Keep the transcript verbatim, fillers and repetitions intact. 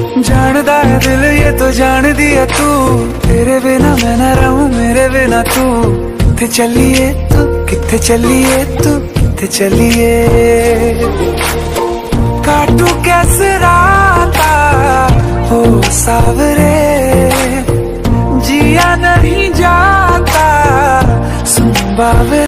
जानदा है दिल ये तो जान दिया तू, तेरे बिना मैं ना रहूं मेरे बिना तू। किथे चलिए तू किथे चलिए तू किथे चलिए, काटू कैसे राता हो सावरे, जिया नहीं जाता सुन बावे।